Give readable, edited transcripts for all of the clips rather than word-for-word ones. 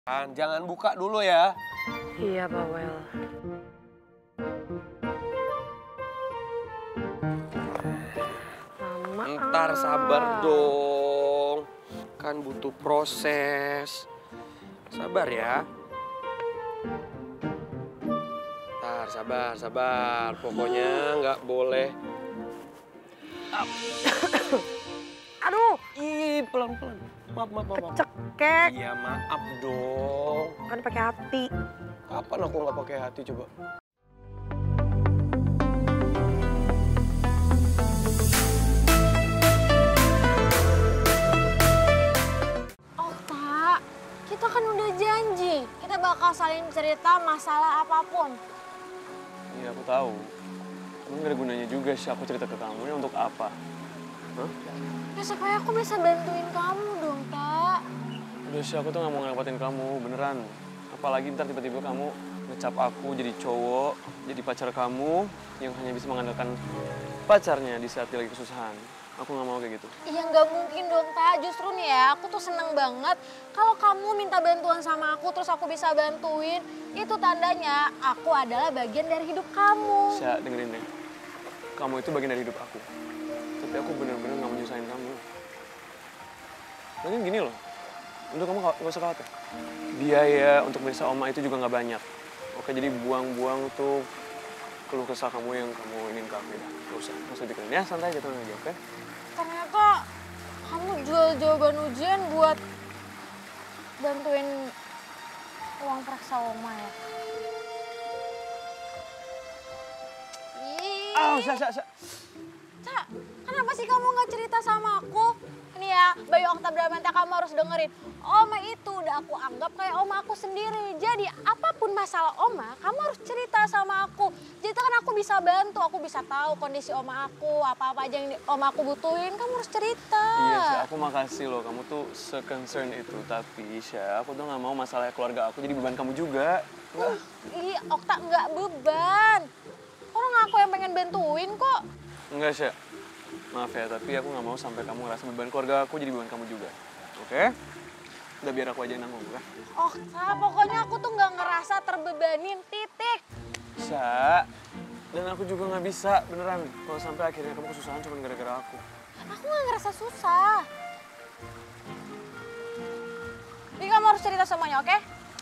Jangan buka dulu ya. Iya, Bawel. Lama. Ntar sabar dong. Kan butuh proses. Sabar ya. Ntar sabar. Pokoknya nggak boleh. Aduh. Ih, pelan-pelan. Maaf. Kecekek. Iya, maaf dong. Kan pakai hati. Kapan aku nggak pakai hati coba? Okta, kita kan udah janji. Kita bakal saling cerita masalah apapun. Iya, aku tahu. Cuman gak ada gunanya juga sih aku cerita ke kamu, ya untuk apa? Hah? Ya supaya aku bisa bantuin kamu dong, Kak. Udah sih, aku tuh gak mau ngerepotin kamu, beneran. Apalagi ntar tiba-tiba kamu ngecap aku jadi cowok, jadi pacar kamu yang hanya bisa mengandalkan pacarnya di saat dia lagi kesusahan. Aku gak mau kayak gitu. Iya nggak mungkin dong, Kak. Justru nih ya, aku tuh seneng banget kalau kamu minta bantuan sama aku, terus aku bisa bantuin. Itu tandanya aku adalah bagian dari hidup kamu. Saya dengerin deh. Kamu itu bagian dari hidup aku. Tapi aku bener-bener gak mau nyusahin kamu. Mungkin gini loh, untuk kamu gak usah khawatir. Biaya untuk meriksa oma itu juga gak banyak. Oke, jadi buang-buang tuh keluh kesah kamu yang kamu ingin ke aku. Gak usah dipikirin ya, santai aja tenang aja, oke? Ternyata kamu jual jawaban ujian buat bantuin uang periksa oma ya. Oh, Sa. Cak, kenapa sih kamu nggak cerita sama aku? Ini ya, Bayu Okta Bramantya, kamu harus dengerin. Oma itu udah aku anggap kayak oma aku sendiri. Jadi apapun masalah oma, kamu harus cerita sama aku. Jadi kan aku bisa bantu, aku bisa tahu kondisi oma aku, apa-apa aja yang oma aku butuhin, kamu harus cerita. Iya, Sya, aku makasih loh. Kamu tuh se-concern itu. Tapi, Sya, aku tuh gak mau masalah keluarga aku jadi beban kamu juga. Ih, Okta nggak beban. Orang aku yang pengen bantuin kok. Enggak, Sya. Maaf ya, tapi aku gak mau sampai kamu ngerasa beban keluarga aku jadi beban kamu juga. Oke? Udah biar aku aja yang nanggung, ya? Okta, pokoknya aku tuh nggak ngerasa terbebanin, titik. Sya, dan aku juga gak bisa, beneran. Kalau sampai akhirnya kamu kesusahan cuma gara-gara aku. Aku nggak ngerasa susah. Jadi kamu harus cerita semuanya, oke?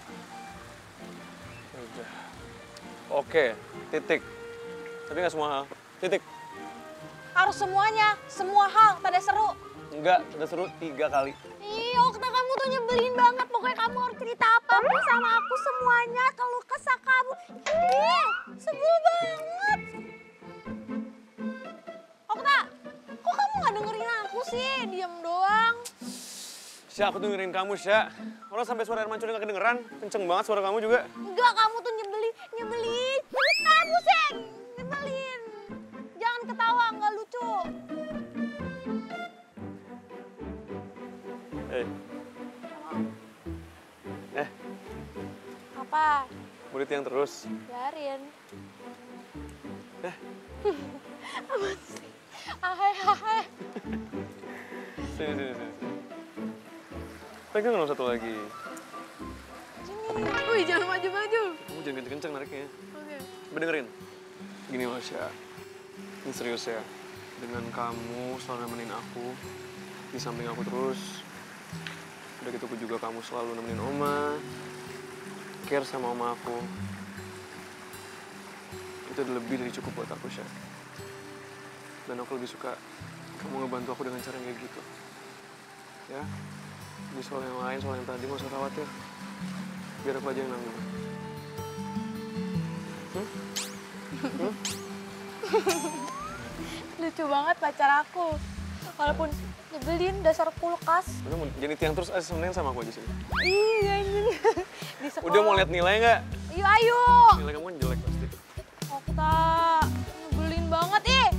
Udah. Oke, titik. Tapi gak semua hal. Titik. Harus semuanya, semua hal, pada seru. Enggak, udah seru 3 kali. Ih, Okta, kamu tuh nyebelin banget. Pokoknya kamu harus cerita apapun sama aku semuanya. Keluh kesah kamu. Ih, sebel banget. Okta, kok kamu nggak dengerin aku sih? Diem doang. Sya, aku dengerin kamu, Sya. Orang sampai suara air mancur gak kedengeran. Kenceng banget suara kamu juga. Enggak, kamu tuh nyebelin. Terus kamu sih nyebelin. Jangan ketawa, nggak lucu. Apa? Mau ditiang terus. Biarin. Eh, Apa sih? Ahai. sini. Pegang dong satu lagi. Sini. Wih, jangan maju-maju. Kamu jangan kenceng-kenceng nariknya. Oke. Coba dengerin. Gini loh, Sya. Ini serius ya. Dengan kamu selalu nemenin aku. Di samping aku terus. Udah gitu juga kamu selalu nemenin oma. Care sama oma aku. Itu udah lebih dari cukup buat aku, Sya. Dan aku lebih suka kamu ngebantu aku dengan cara yang kayak gitu. Ya? Di soal yang lain, soal yang tadi, gak usah khawatir. Biar aku aja yang nanggung. Lucu banget pacar aku. Walaupun nyebelin, dasar kulkas. Udah mau jadi tiang terus, semeneng sama aku aja sini. Iya, ini. Di sekolah. Udah mau lihat nilai nggak? Yuk, ayo. Nilai kamu kan jelek pasti. Okta, nyebelin banget, ih.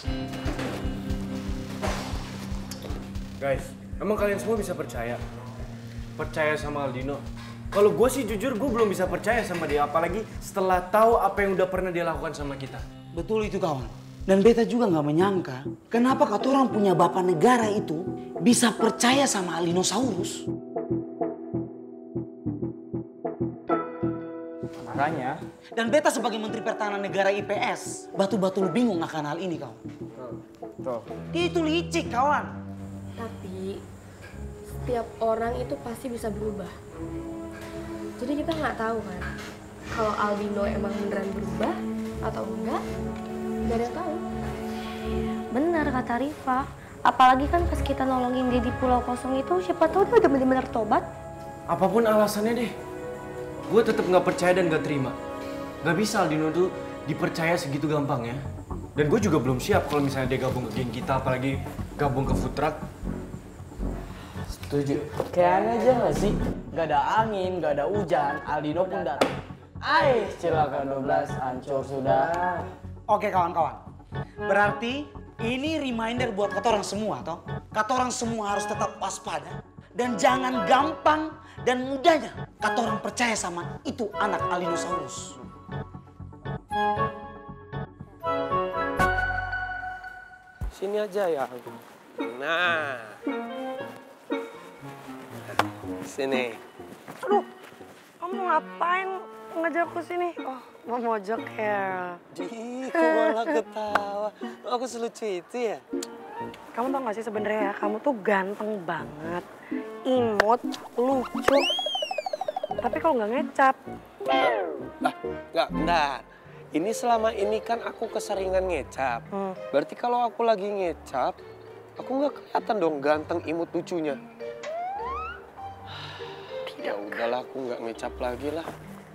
Guys, emang kalian semua bisa percaya? Percaya sama Aldino? Kalau gue sih jujur, gue belum bisa percaya sama dia. Apalagi setelah tahu apa yang udah pernah dia lakukan sama kita. Betul itu kawan. Dan beta juga nggak menyangka kenapa kata orang punya bapak negara itu bisa percaya sama Alinosaurus. Makanya. Dan beta sebagai Menteri Pertahanan Negara IPS, batu-batu lu bingung akan hal ini kawan. Tuh. Dia itu licik kawan. Tapi setiap orang itu pasti bisa berubah. Jadi kita nggak tahu kan kalau Aldino emang beneran berubah atau enggak. Gak ada yang tahu. Benar kata Rifa. Apalagi kan pas kita nolongin dia di Pulau Kosong itu, siapa tahu dia udah bener-bener tobat. Apapun alasannya deh, gue tetap nggak percaya dan nggak terima. Gak bisa Aldino tuh dipercaya segitu gampang ya. Dan gue juga belum siap kalau misalnya dia gabung ke geng kita, apalagi gabung ke food truck. Setuju. Kayaknya aja gak sih? Gak ada angin, gak ada hujan, Aldino pun datang. Cilaka 12, hancur sudah. Oke kawan-kawan, berarti ini reminder buat kata orang semua toh. Kata orang semua harus tetap waspada. Dan jangan gampang dan mudahnya kata orang percaya sama itu anak Aldinosaurus. Sini aja ya. Nah. Sini. Aduh, kamu mau ngapain ngajak aku sini? Oh, mau mojok ya. Ih, kok malah ketawa. Aku selucu itu ya? Kamu tau gak sih sebenarnya ya, kamu tuh ganteng banget, imut, lucu. Tapi kalau nggak ngecap. Lah, enggak, bentar. Ini selama ini kan aku keseringan ngecap. Berarti kalau aku lagi ngecap, aku nggak kelihatan dong ganteng, imut, lucunya. Ya udahlah, aku nggak ngecap lagi lah.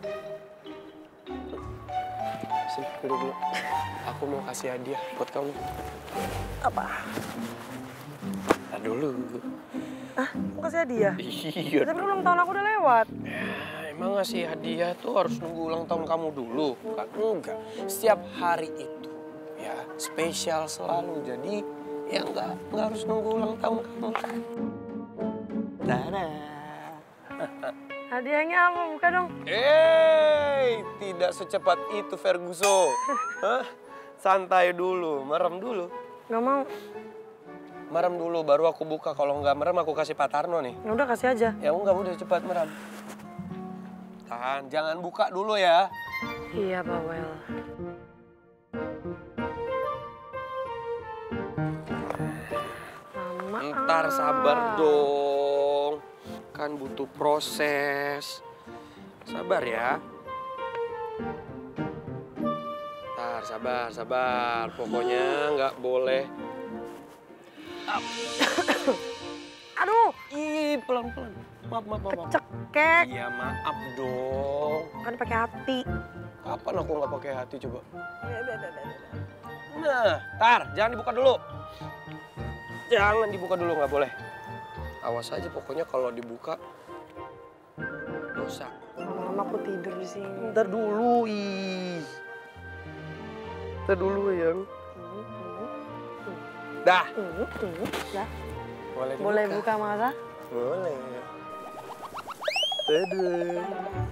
Sini, duduk dulu. Aku mau kasih hadiah buat kamu. Apa? Nah, dulu. Ah, mau kasih hadiah? Iya. Tapi ulang tahun aku udah lewat. Ya, emang ngasih hadiah tuh harus nunggu ulang tahun kamu dulu? Kan enggak. Setiap hari itu ya spesial selalu. Jadi ya enggak harus nunggu ulang tahun kamu. Tada. Hadiahnya apa? Buka dong. Tidak secepat itu Ferguson. Hah? Santai dulu, merem dulu. Gak mau. Merem dulu, baru aku buka. Kalau nggak merem, aku kasih Pak Tarno nih. Ya udah kasih aja. Ya enggak, udah cepat merem. Tahan, jangan buka dulu ya. Iya, Bawel. Lama. Ntar sabar dong. Kan butuh proses. Sabar ya. Ntar, sabar. Pokoknya nggak boleh. Aduh, Ih, pelan-pelan. Maaf. cekek. Iya, maaf dong. Kan pakai hati. Kapan aku nggak pakai hati coba? Nah, tar, jangan dibuka dulu. Jangan dibuka dulu, nggak boleh. Awas aja pokoknya kalau dibuka dosa. Lama-lama aku tidur di sini. Ntar dulu, Ntar dulu ya. Dah. Ya. Boleh dibuka. Boleh buka masa? Boleh. Dadah.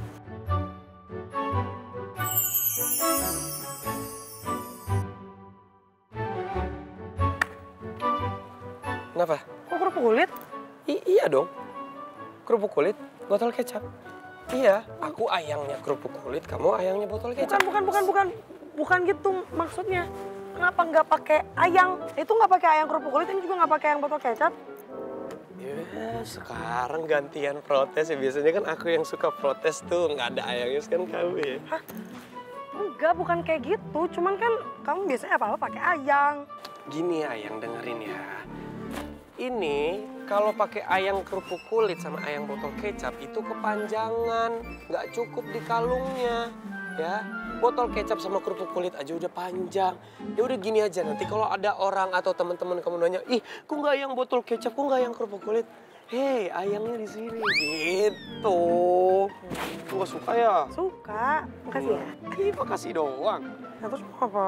Kenapa? Kok kerupuk kulit? Iya dong. Kerupuk kulit, botol kecap. Iya, aku ayangnya kerupuk kulit, kamu ayangnya botol kecap. Bukan gitu maksudnya. Kenapa nggak pakai ayang? Itu nggak pakai ayang kerupuk kulit, ini juga nggak pakai ayang botol kecap. Ya, sekarang gantian protes ya. Biasanya kan aku yang suka protes tuh, nggak ada ayangnya kan kamu ya. Hah? Enggak, bukan kayak gitu. Cuman kan kamu biasanya apa-apa pakai ayang. Gini ayang, dengerin ya. Ini kalau pakai ayang kerupuk kulit sama ayang botol kecap itu kepanjangan, nggak cukup di kalungnya, ya. Botol kecap sama kerupuk kulit aja udah panjang. Ya udah gini aja, nanti kalau ada orang atau teman-teman kamu nanya, ih, kok nggak ayang botol kecap, kok nggak ayang kerupuk kulit? Hei, ayangnya di sini, gitu. Nggak suka ya? Suka, makasih ya. Ih, makasih doang. Nah, terus mau apa?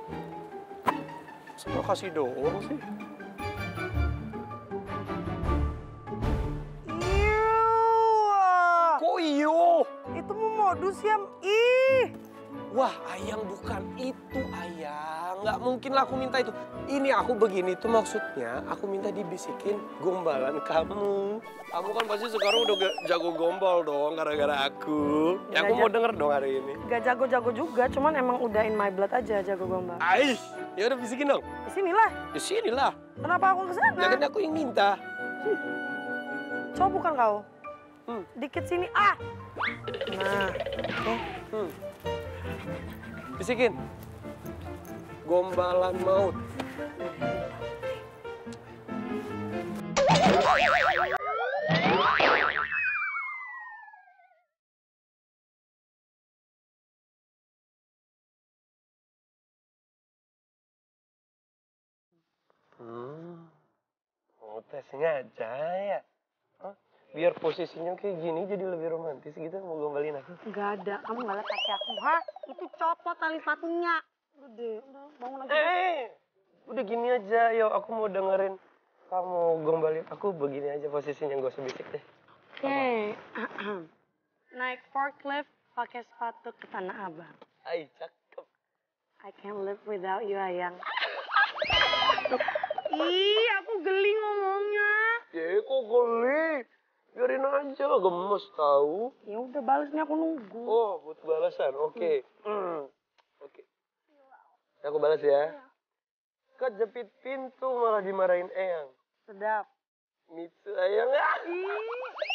Masa kasih doang sih? Iuh. Kok iyo? Itu mau modus ya? Ih, Wah, Ayang bukan itu, Ayang. Nggak mungkin lah aku minta itu. Ini aku begini tuh maksudnya, aku minta dibisikin gombalan kamu. Kamu kan pasti sekarang udah jago gombal dong gara-gara aku. Ya aku mau denger dong hari ini. Gak jago-jago juga, cuman emang udah in my blood aja jago gombal. Aish, ya udah bisikin dong. Di sinilah. Di sinilah. Kenapa aku kesana? Ya kan aku yang minta. Coba bukan kau. Dikit sini, ah. Nah, oke. Bisikin. Gombalan maut. Oh, tes sengaja ya. Hah? Biar posisinya kayak gini jadi lebih romantis gitu mau gombalin aku. Gak ada, kamu gak liat kaki aku. Hah? Itu copot tali sepatunya. Udah bangun lagi. Udah gini aja, yo aku mau dengerin kamu gombalin aku begini aja posisinya, gak usah bisik deh. Oke. Naik forklift pakai sepatu ke Tanah Abang. Ay, cakep. I can't live without you, Ayang. Ih, aku geli ngomongnya. Ya, kok geli? Biarin aja, gemes tahu. Ya udah balas nih, aku nunggu. Oh, butuh balasan. Oke. Oke. Aku balas ya. Kejepit pintu malah dimarahin Eyang. Sedap. Mitsu Eyang. Ih.